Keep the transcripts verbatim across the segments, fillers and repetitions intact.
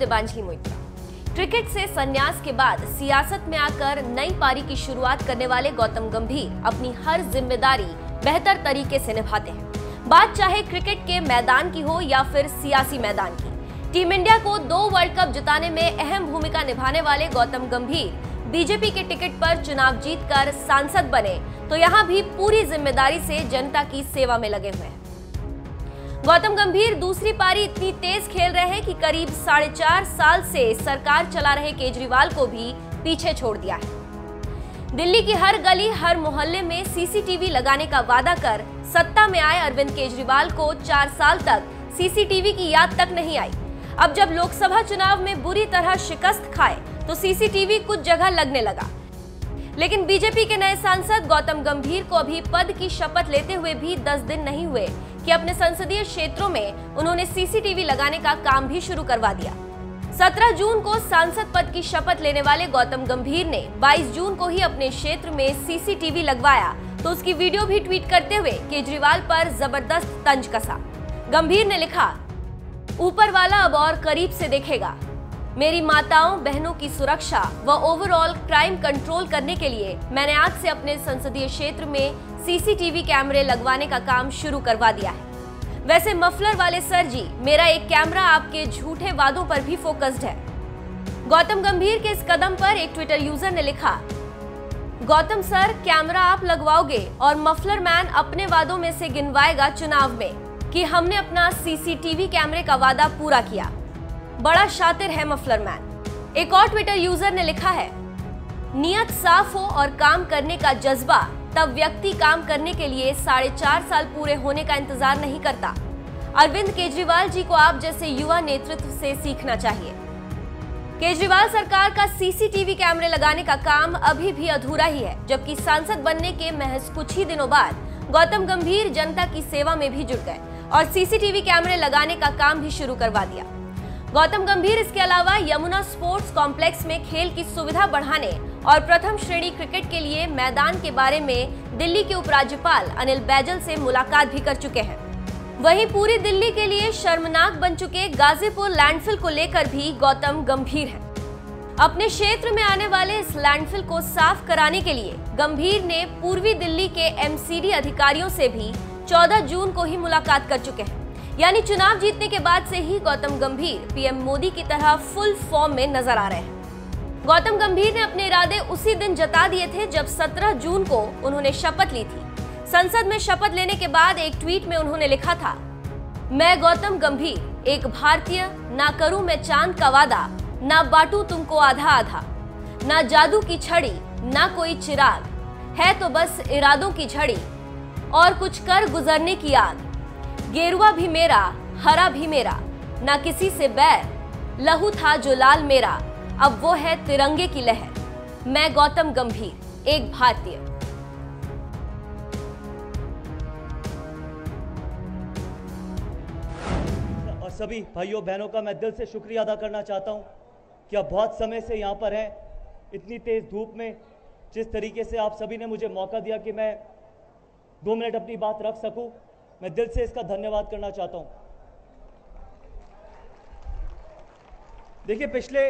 देबांजलि Moitra. Cricket से संन्यास के बाद सियासत में आकर नई पारी की शुरुआत करने वाले गौतम गंभीर अपनी हर जिम्मेदारी बेहतर तरीके से निभाते हैं। बात चाहे क्रिकेट के मैदान की हो या फिर सियासी मैदान की। टीम इंडिया को दो वर्ल्ड कप जिताने में अहम भूमिका निभाने वाले गौतम गंभीर बीजेपी के टिकट पर चुनाव जीतकर सांसद बने तो यहां भी पूरी जिम्मेदारी से जनता की सेवा में लगे हुए हैं। गौतम गंभीर दूसरी पारी इतनी तेज खेल रहे हैं कि करीब साढ़े चार साल से सरकार चला रहे केजरीवाल को भी पीछे छोड़ दिया है। दिल्ली की हर गली हर मोहल्ले में सीसीटीवी लगाने का वादा कर सत्ता में आए अरविंद केजरीवाल को चार साल तक सीसीटीवी की याद तक नहीं आई। अब जब लोकसभा चुनाव में बुरी तरह शिकस्त खाए तो सीसीटीवी कुछ जगह लगने लगा। लेकिन बीजेपी के नए सांसद गौतम गंभीर को अभी पद की शपथ लेते हुए भी दस दिन नहीं हुए कि अपने संसदीय क्षेत्रों में उन्होंने सीसीटीवी लगाने का काम भी शुरू करवा दिया। सत्रह जून को सांसद पद की शपथ लेने वाले गौतम गंभीर ने बाईस जून को ही अपने क्षेत्र में सीसीटीवी लगवाया तो उसकी वीडियो भी ट्वीट करते हुए केजरीवाल पर जबरदस्त तंज कसा। गंभीर ने लिखा, ऊपर वाला अब और करीब से देखेगा। मेरी माताओं बहनों की सुरक्षा व ओवरऑल क्राइम कंट्रोल करने के लिए मैंने आज से अपने संसदीय क्षेत्र में सीसीटीवी कैमरे लगवाने का काम शुरू करवा दिया है। वैसे मफलर वाले सर जी, मेरा एक कैमरा आपके झूठे वादों पर भी फोकस्ड है। गौतम गंभीर के इस कदम पर एक ट्विटर यूजर ने लिखा, गौतम सर, कैमरा आप लगवाओगे और मफलर मैन अपने वादों में से गिनवाएगा चुनाव में कि हमने अपना सीसीटीवी कैमरे का वादा पूरा किया। बड़ा शातिर है मफलर मैन। एक और ट्विटर यूजर ने लिखा है, नियत साफ हो और काम करने का जज्बा, तब व्यक्ति काम करने के लिए साढ़े चार साल पूरे होने का इंतजार नहीं करता। अरविंद केजरीवाल जी को आप जैसे युवा नेतृत्व से सीखना चाहिए। केजरीवाल सरकार का सीसीटीवी कैमरे लगाने का काम अभी भी अधूरा ही है, जबकि सांसद बनने के महज कुछ ही दिनों बाद गौतम गंभीर जनता की सेवा में भी जुट गए और सीसीटीवी कैमरे लगाने का काम भी शुरू करवा दिया। गौतम गंभीर इसके अलावा यमुना स्पोर्ट्स कॉम्प्लेक्स में खेल की सुविधा बढ़ाने और प्रथम श्रेणी क्रिकेट के लिए मैदान के बारे में दिल्ली के उपराज्यपाल अनिल बैजल से मुलाकात भी कर चुके हैं। वहीं पूरी दिल्ली के लिए शर्मनाक बन चुके गाजीपुर लैंडफिल को लेकर भी गौतम गंभीर हैं। अपने क्षेत्र में आने वाले इस लैंडफिल को साफ कराने के लिए गंभीर ने पूर्वी दिल्ली के एमसीडी अधिकारियों से भी चौदह जून को ही मुलाकात कर चुके हैं। यानी चुनाव जीतने के बाद से ही गौतम गंभीर पीएम मोदी की तरह फुल फॉर्म में नजर आ रहे हैं। गौतम गंभीर ने अपने इरादे उसी दिन जता दिए थे जब सत्रह जून को उन्होंने शपथ ली थी। संसद में शपथ लेने के बाद एक ट्वीट में उन्होंने लिखा था, मैं गौतम गंभीर एक भारतीय, ना करूं मैं चांद का वादा, ना बांटू तुमको आधा आधा, ना जादू की छड़ी ना कोई चिराग, है तो बस इरादों की झड़ी और कुछ कर गुजरने की आग। गेरुआ भी मेरा, हरा भी मेरा, ना किसी से बैर, लहू था जो लाल मेरा, अब वो है तिरंगे की लहर। मैं गौतम गंभीर एक भारतीय। और सभी भाइयों बहनों का मैं दिल से शुक्रिया अदा करना चाहता हूं कि आप बहुत समय से यहां पर हैं। इतनी तेज धूप में जिस तरीके से आप सभी ने मुझे मौका दिया कि मैं दो मिनट अपनी बात रख सकूं, मैं दिल से इसका धन्यवाद करना चाहता हूं। देखिए, पिछले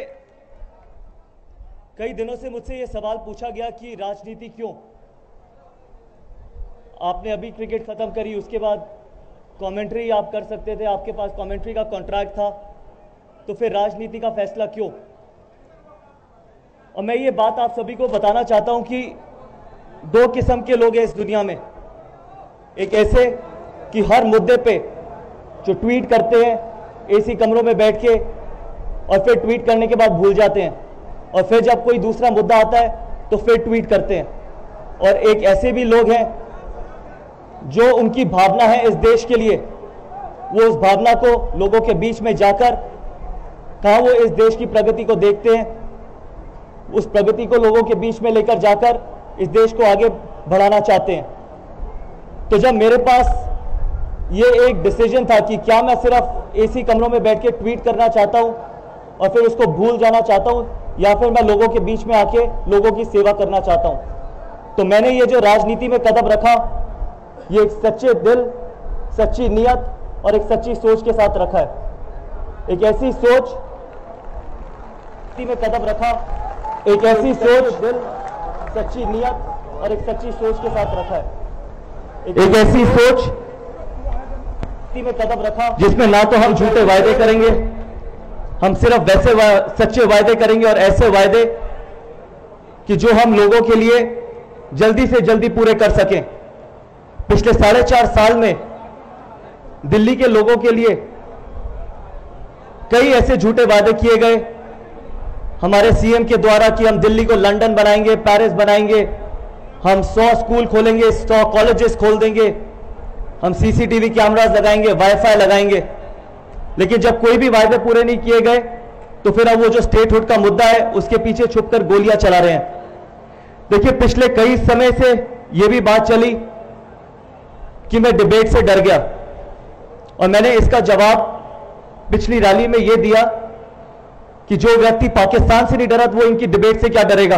कई दिनों से मुझसे यह सवाल पूछा गया कि राजनीति क्यों? आपने अभी क्रिकेट खत्म करी, उसके बाद कमेंट्री आप कर सकते थे, आपके पास कमेंट्री का कॉन्ट्रैक्ट था, तो फिर राजनीति का फैसला क्यों? और मैं ये बात आप सभी को बताना चाहता हूं कि दो किस्म के लोग हैं इस दुनिया में। एक ऐसे कि हर मुद्दे पे जो ट्वीट करते हैं एसी कमरों में बैठ के और फिर ट्वीट करने के बाद भूल जाते हैं, और फिर जब कोई दूसरा मुद्दा आता है तो फिर ट्वीट करते हैं। और एक ऐसे भी लोग हैं जो उनकी भावना है इस देश के लिए, वो उस भावना को लोगों के बीच में जाकर कहाँ वो इस देश की प्रगति को देखते हैं, उस प्रगति को लोगों के बीच में लेकर जाकर इस देश को आगे बढ़ाना चाहते हैं। तो जब मेरे पास ये एक डिसीजन था कि क्या मैं सिर्फ एसी कमरों में बैठ के ट्वीट करना चाहता हूं और फिर उसको भूल जाना चाहता हूं, या फिर मैं लोगों के बीच में आके लोगों की सेवा करना चाहता हूं, तो मैंने ये जो राजनीति में कदम रखा, ये एक सच्चे दिल, सच्ची नीयत और एक सच्ची सोच के साथ रखा है। एक ऐसी सोच में कदम रखा, एक ऐसी सोच, दिल, सच्ची नियत और एक सच्ची सोच के साथ रखा है। एक ऐसी सोच में कदम रखा जिसमें ना तो हम झूठे वायदे करेंगे, हम सिर्फ वैसे वा, सच्चे वायदे करेंगे और ऐसे वायदे कि जो हम लोगों के लिए जल्दी से जल्दी पूरे कर सकें। पिछले साढ़े चार साल में दिल्ली के लोगों के लिए कई ऐसे झूठे वादे किए गए हमारे सीएम के द्वारा कि हम दिल्ली को लंदन बनाएंगे, पेरिस बनाएंगे, हम सौ स्कूल खोलेंगे, सौ कॉलेजेस खोल देंगे, हम सीसीटीवी कैमरास लगाएंगे, वाईफाई लगाएंगे। लेकिन जब कोई भी वायदे पूरे नहीं किए गए तो फिर अब वो जो स्टेटहुड का मुद्दा है उसके पीछे छुपकर गोलियां चला रहे हैं। देखिए, पिछले कई समय से यह भी बात चली कि मैं डिबेट से डर गया और मैंने इसका जवाब पिछली रैली में यह दिया कि जो व्यक्ति पाकिस्तान से नहीं डरा तो वो इनकी डिबेट से क्या डरेगा।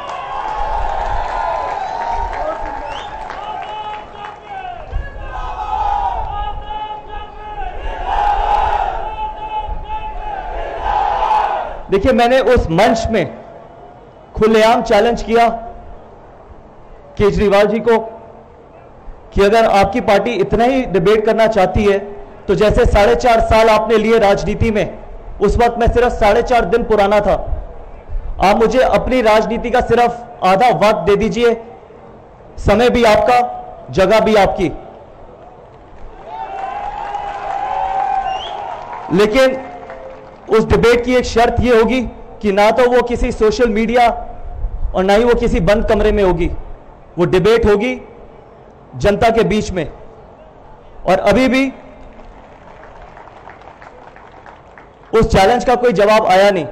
देखिए, मैंने उस मंच में खुलेआम चैलेंज किया केजरीवाल जी को कि अगर आपकी पार्टी इतना ही डिबेट करना चाहती है तो जैसे साढ़े चार साल आपने लिए राजनीति में, उस वक्त मैं सिर्फ साढ़े चार दिन पुराना था, आप मुझे अपनी राजनीति का सिर्फ आधा वक्त दे दीजिए, समय भी आपका, जगह भी आपकी। लेकिन उस डिबेट की एक शर्त यह होगी कि ना तो वो किसी सोशल मीडिया और ना ही वो किसी बंद कमरे में होगी, वो डिबेट होगी जनता के बीच में। और अभी भी उस चैलेंज का कोई जवाब आया नहीं।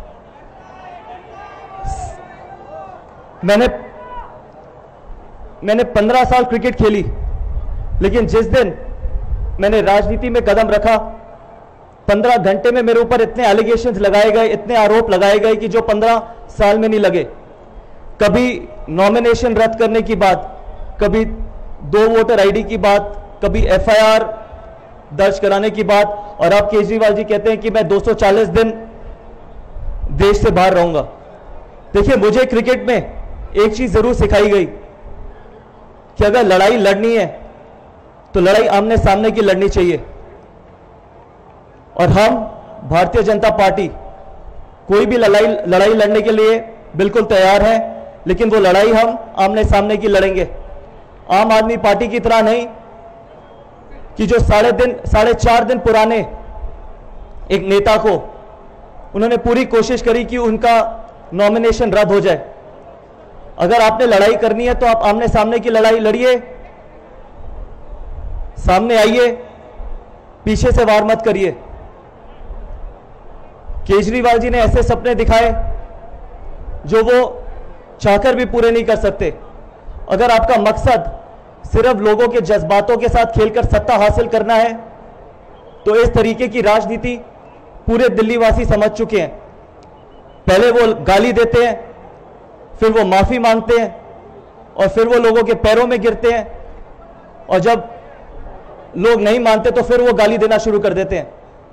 मैंने मैंने पंद्रह साल क्रिकेट खेली, लेकिन जिस दिन मैंने राजनीति में कदम रखा, पंद्रह घंटे में मेरे ऊपर इतने एलिगेशंस लगाए गए, इतने आरोप लगाए गए कि जो पंद्रह साल में नहीं लगे। कभी नॉमिनेशन रद्द करने की बात, कभी दो वोटर आईडी की बात, कभी एफआईआर दर्ज कराने की बात, और अब केजरीवाल जी कहते हैं कि मैं दो सौ चालीस दिन देश से बाहर रहूंगा। देखिए, मुझे क्रिकेट में एक चीज जरूर सिखाई गई कि अगर लड़ाई लड़नी है तो लड़ाई आमने सामने की लड़नी चाहिए। और हम भारतीय जनता पार्टी कोई भी लड़ाई लड़ाई लड़ने के लिए बिल्कुल तैयार है, लेकिन वो लड़ाई हम आमने सामने की लड़ेंगे। आम आदमी पार्टी की तरह नहीं कि जो साढ़े दिन साढ़े चार दिन पुराने एक नेता को उन्होंने पूरी कोशिश करी कि उनका नॉमिनेशन रद्द हो जाए। अगर आपने लड़ाई करनी है तो आप आमने सामने की लड़ाई लड़िए, सामने आइए, पीछे से वार मत करिए। केजरीवाल जी ने ऐसे सपने दिखाए जो वो चाहकर भी पूरे नहीं कर सकते। अगर आपका मकसद सिर्फ लोगों के जज्बातों के साथ खेलकर सत्ता हासिल करना है तो इस तरीके की राजनीति पूरे दिल्ली वासी समझ चुके हैं। पहले वो गाली देते हैं, फिर वो माफी मांगते हैं, और फिर वो लोगों के पैरों में गिरते हैं, और जब लोग नहीं मानते तो फिर वो गाली देना शुरू कर देते हैं।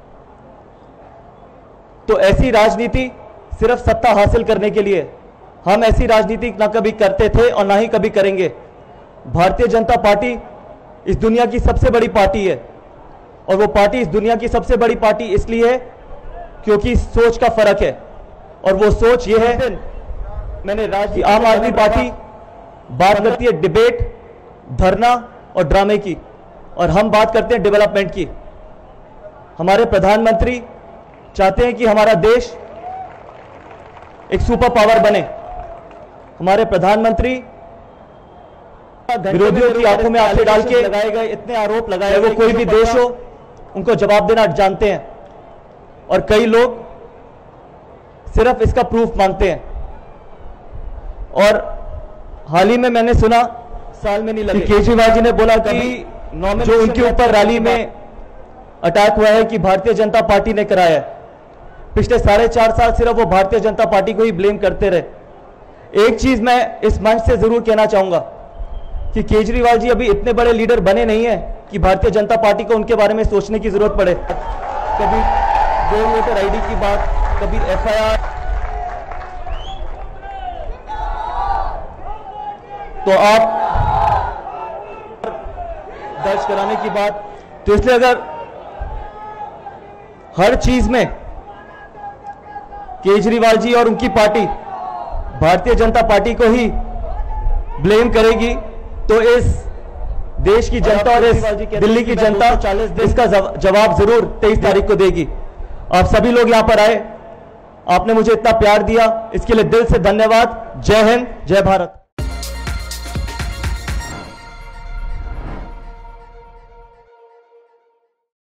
तो ऐसी राजनीति सिर्फ सत्ता हासिल करने के लिए, हम ऐसी राजनीति ना कभी करते थे और ना ही कभी करेंगे। भारतीय जनता पार्टी इस दुनिया की सबसे बड़ी पार्टी है, और वो पार्टी इस दुनिया की सबसे बड़ी पार्टी इसलिए है क्योंकि सोच का फर्क है, और वो सोच ये है, मैंने राज आम आदमी पार्टी बात करती है डिबेट, धरना और ड्रामे की, और हम बात करते हैं डेवलपमेंट की। हमारे प्रधानमंत्री चाहते हैं कि हमारा देश एक सुपर पावर बने। हमारे प्रधानमंत्री विरोधियों की आंखों में आंखें डाल के लगाए गए इतने आरोप लगाए, वो कोई भी देश हो उनको जवाब देना जानते हैं, और कई लोग सिर्फ इसका प्रूफ मांगते हैं। और हाल ही में मैंने सुना साल में नहीं लगे, केजरीवाल जी ने बोला कि जो उनके ऊपर रैली में अटैक हुआ है कि भारतीय जनता पार्टी ने कराया है। पिछले साढ़े चार साल सिर्फ वो भारतीय जनता पार्टी को ही ब्लेम करते रहे। एक चीज मैं इस मंच से जरूर कहना चाहूंगा कि केजरीवाल जी अभी इतने बड़े लीडर बने नहीं है कि भारतीय जनता पार्टी को उनके बारे में सोचने की जरूरत पड़े। कभी दो वोटर आईडी की बात, कभी एफआईआर, तो आप दर्ज कराने की बात, तो इसलिए अगर हर चीज में केजरीवाल जी और उनकी पार्टी भारतीय जनता पार्टी को ही ब्लेम करेगी, तो इस देश की जनता और इस दिल्ली की जनता इसका जवाब जरूर तेईस तारीख को देगी। आप सभी लोग यहां पर आए, आपने मुझे इतना प्यार दिया, इसके लिए दिल से धन्यवाद। जय हिंद, जय भारत।